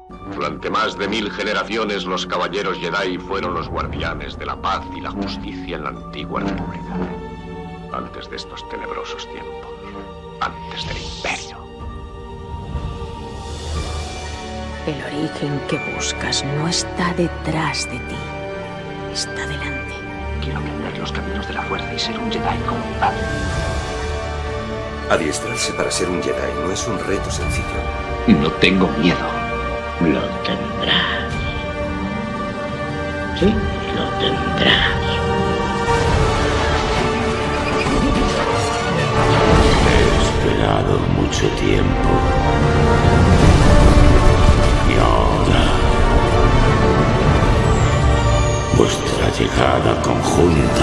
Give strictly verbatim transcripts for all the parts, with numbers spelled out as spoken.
Durante más de mil generaciones, los caballeros Jedi fueron los guardianes de la paz y la justicia en la antigua república. Antes de estos tenebrosos tiempos. Antes del Imperio. El origen que buscas no está detrás de ti. Está delante. Quiero aprender los caminos de la fuerza y ser un Jedi como mi padre. Adiestrarse para ser un Jedi no es un reto sencillo. No tengo miedo. Lo tendrás. Sí, lo tendrás. He esperado mucho tiempo. Y ahora, vuestra llegada conjunta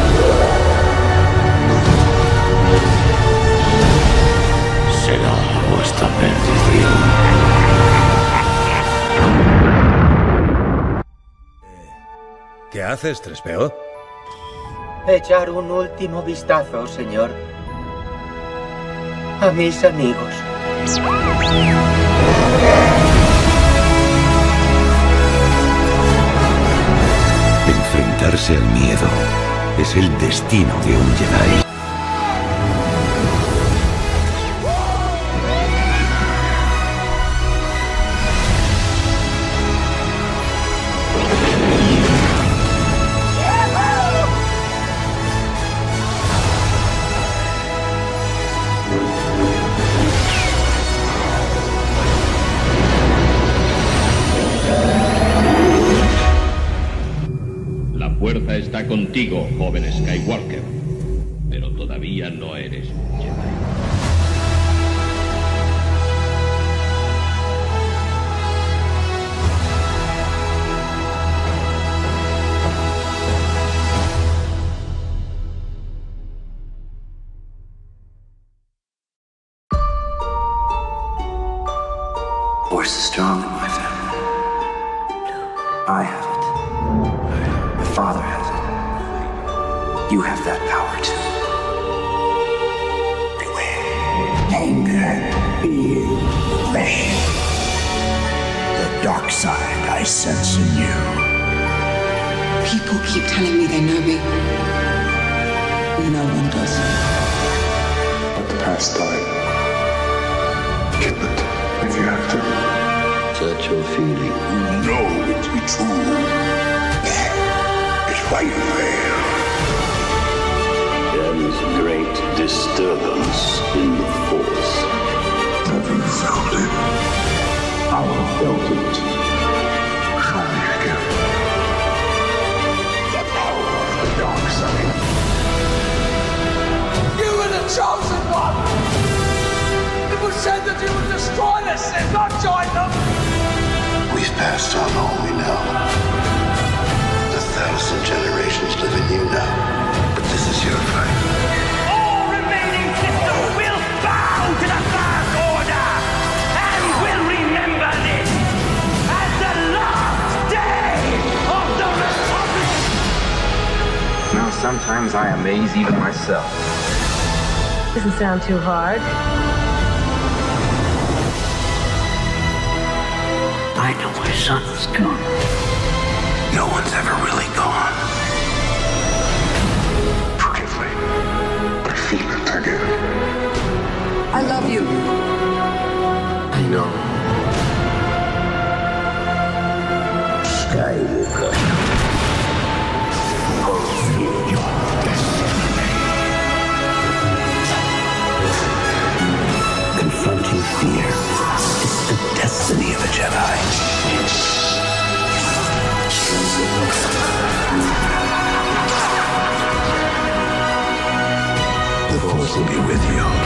será vuestra perdición. ¿Qué haces, Trespeo? Echar un último vistazo, señor. A mis amigos. Enfrentarse al miedo es el destino de un Jedi. La fuerza está contigo, joven Skywalker, pero todavía no eres un Jedi. Force is strong in my family. I have it. My father has it. You have that power too. Beware. Anger, fear, flesh. The dark side I sense in you. People keep telling me they know me. No one does. But the past life. Kill it if you have to. Such your feeling. You know it to be true. That is why you fail. There is great disturbance in the Force. Have you felt it? I have felt it. Show me again. The power of the dark side. You were the chosen one! It was said that you would destroy us and not join them! We've passed on all we know. A thousand generations live in you now. But this is your fight. All remaining systems will bow to the First Order! And will remember this as the last day of the Republic! Now, sometimes I amaze even myself. Doesn't sound too hard. I know my son is gone. No one's ever really gone. Forgive me. I feel it again. I love you. I know. Skywalker. Fulfill your destiny. Confronting fear is the destiny of a Jedi. The Force will be with you.